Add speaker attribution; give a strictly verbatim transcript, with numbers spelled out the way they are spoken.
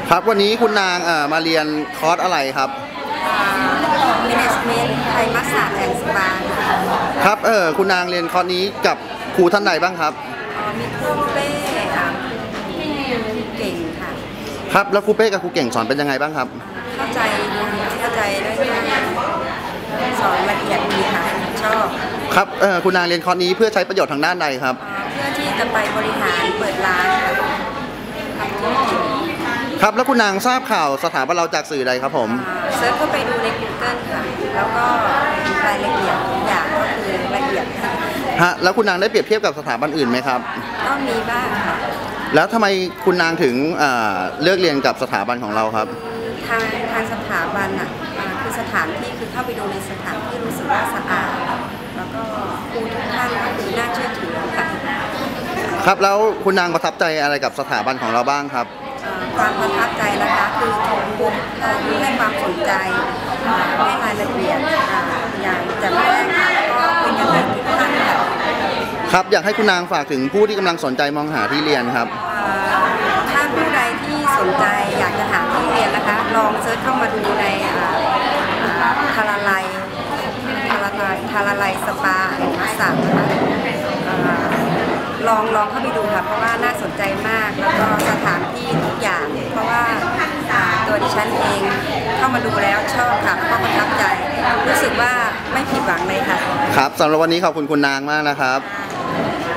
Speaker 1: ครับวันนี้คุณนางเอ่อมาเรียนคอร์สอะไรครับ
Speaker 2: Management ไทยมัสซาแอนด์สปา
Speaker 1: ครับเออคุณนางเรียนคอร์สนี้กับครูท่านใดบ้างครับ
Speaker 2: มีครูเป้ค่ะเก่งค่ะ
Speaker 1: ครับแล้วครูเป้กับครูเก่งสอนเป็นยังไงบ้างครับ
Speaker 2: เข้าใจเข้าใจได้สอนละเอียดดีค่ะชอบ
Speaker 1: ครับเออคุณนางเรียนคอร์สนี้เพื่อใช้ประโยชน์ทางด้านใดครับ
Speaker 2: เพื่อที่จะไปบริหารเปิดร้าน
Speaker 1: ครับแล้วคุณนางทราบข่าวสถาบันเราจากสื่อใดครับผม
Speaker 2: เซิร์ชเข้าไปดูใน Google ค่ะแล้วก็รายละเอียดทุกอย่างก็คือละเอียด
Speaker 1: ฮะแล้วคุณนางได้เปรียบเทียบกับสถาบันอื่นไหมครับ
Speaker 2: ก็มีบ้างค่ะ
Speaker 1: แล้วทำไมคุณนางถึงเลือกเรียนกับสถาบันของเราครับ
Speaker 2: ทางทางสถาบันอ่ะคือสถานที่คือเข้าไปดูในสถานที่รู้สึกว่าสะอาดแล้วก็ครูทุกท่านก็คือน่าเชื่อถือค่ะ
Speaker 1: ครับแล้วคุณนางประทับใจอะไรกับสถาบันของเราบ้างครับ
Speaker 2: ความประทับใจนะคะคือครูให้ความสนใจให้รายละเอียดอย่างจะแรกค่ะก็เป็นกันเองทุกท่านค่ะ
Speaker 1: ครับอยากให้คุณนางฝากถึงผู้ที่กำลังสนใจมองหาที่เรียนครับ
Speaker 2: ถ้าผู้ใดที่สนใจอยากจะหาที่เรียนนะคะลองเซิร์ชเข้ามาดูในทาราไลทาราไลทาราไลสปาแอนด์มัสซาจนะคะลองลองเข้าไปดูค่ะเพราะว่าน่าสนใจมากแล้วก็สถานที่ทุกอย่างเพราะว่าตัวดิฉันเองเข้ามาดูแล้วชอบค่ะแล้วก็ประทับใจรู้สึกว่าไม่ผิดหวังเลยค่ะ
Speaker 1: ครับสำหรับวันนี้ขอบคุณคุณนางมากนะครับ